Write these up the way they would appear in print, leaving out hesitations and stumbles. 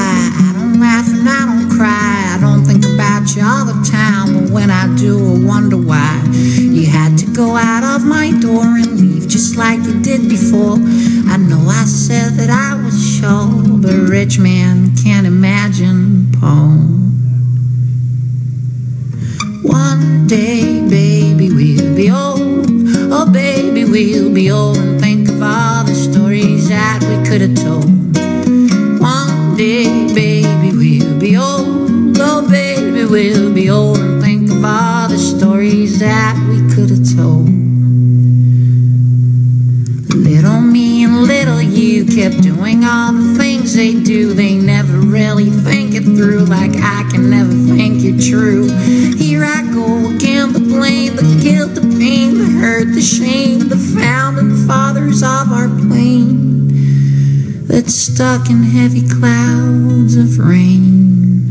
lie. I don't laugh and I don't cry. I don't think about you all the time, but when I do, I wonder why you had to go out of my door and leave just like you did before. I know I said that I was sure, but a rich man can't imagine Paul. One day, baby, we'll be old. Oh, baby, we'll be old and think of all the stories that we could have told. One day, baby, we'll be old. Oh, baby, we'll be old and think of all the stories that we could have told. Little me and little you kept doing all the things they do. They never really think it through, like I can never think you're true. Here I go again, the blame, the guilt, the pain, the hurt, the shame, the founding fathers of our plane that's stuck in heavy clouds of rain.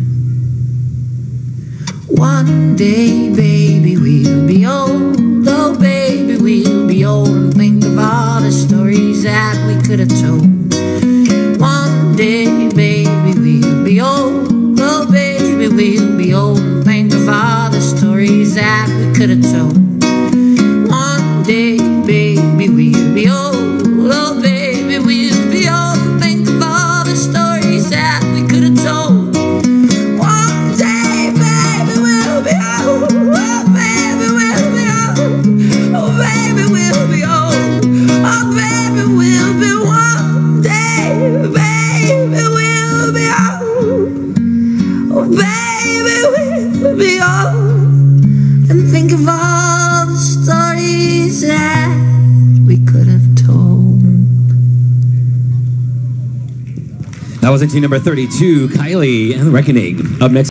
One day, baby, we'll be old. Oh, baby, we'll be old and think of all the stories that we could have told. One day, baby, we'll be old. Oh, baby, we'll be old and think of all the stories that we could have told. One day, baby, we'll be old. Oh, baby, we'll be old and think of all the stories that we could have told. One day, baby, we'll be old. Oh, baby, we'll be old. Oh, baby, we'll be old. Oh, baby, we'll be one day. Baby, we'll be old. Oh, baby, we'll be old. And think of all the stories that we could have told. That was entry number 32, Kylee and the Reckoning. Up next.